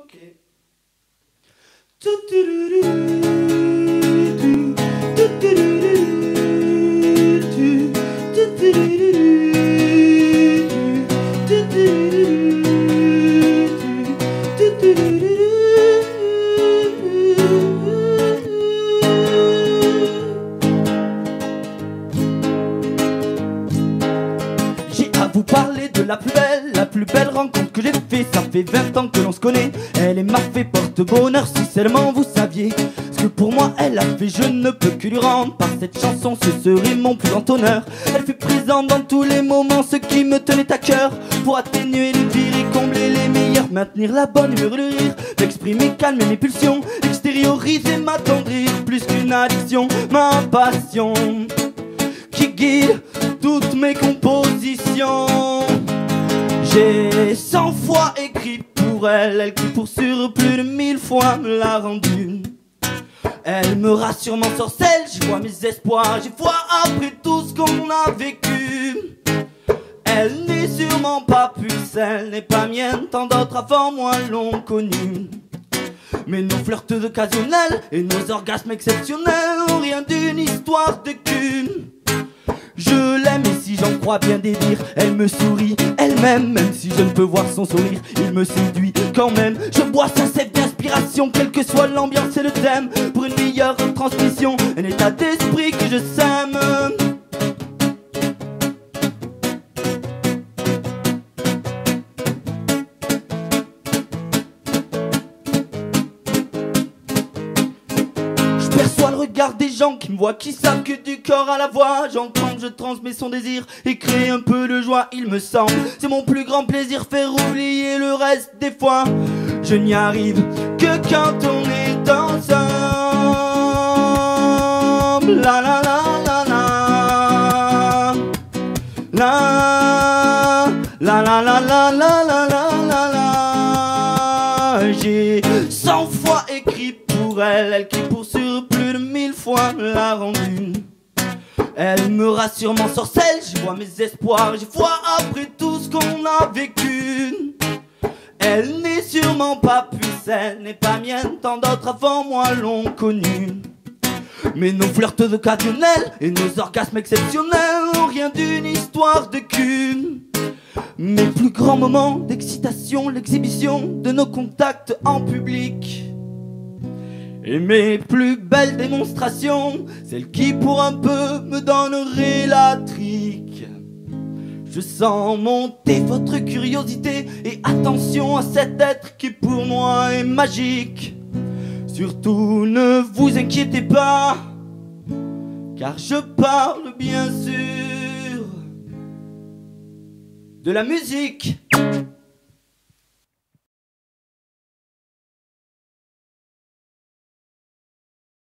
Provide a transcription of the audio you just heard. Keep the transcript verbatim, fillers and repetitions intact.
Ok. J'ai à vous parler de la plus belle, la plus belle rencontre que j'ai fait. Ça fait vingt ans que l'on se connaît. Elle est ma fée porte-bonheur, si seulement vous saviez ce que pour moi elle a fait. Je ne peux que lui rendre par cette chanson, ce serait mon plus grand honneur. Elle fut présente dans tous les moments, ce qui me tenait à cœur, pour atténuer les pires et combler les meilleurs, maintenir la bonne humeur, le rire, m'exprimer, calmer mes pulsions, extérioriser, m'attendrir, plus qu'une addiction, ma passion qui guide toutes mes compositions. J'ai cent fois écrit pour elle, elle qui pour sûr plus de mille fois me l'a rendue. Elle me rassure, m'ensorcelle, j'y vois mes espoirs, j'y vois après tout ce qu'on a vécu. Elle n'est sûrement pas pucelle, n'est pas mienne, tant d'autres avant moi l'ont connue. Mais nos flirts occasionnels et nos orgasmes exceptionnels n'ont rien d'une histoire de cul. Je l'aime et si j'en crois bien des dires, elle me sourit, elle-même, même si je ne peux voir son sourire, il me séduit quand même. Je bois sa sève d'inspiration, quelle que soit l'ambiance et le thème, pour une meilleure transmission, un état d'esprit que je sème. Je perçois le regard des gens qui me voient, qui savent que du corps à la voix j'entends, je transmets son désir et crée un peu de joie, il me semble. C'est mon plus grand plaisir, faire oublier le reste des fois. Je n'y arrive que quand on est ensemble. La la la la la la la la la la la la la la. J'ai cent fois écrit pour elle, elle qui pour sûr plus de mille fois me l'a rendue. Elle me rassure, m'ensorcelle, j'y vois mes espoirs, j'y vois après tout ce qu'on a vécu. Elle n'est sûrement pas pucelle, n'est pas mienne, tant d'autres avant moi l'ont connue. Mais nos flirts occasionnels et nos orgasmes exceptionnels n'ont rien d'une histoire de cul. Mes plus grands moments d'excitation, l'exhibition de nos contacts en public. Et mes plus belles démonstrations, celles qui pour un peu me donneraient la trique. Je sens monter votre curiosité et attention à cet être qui pour moi est magique. Surtout ne vous inquiétez pas, car je parle bien sûr de la musique.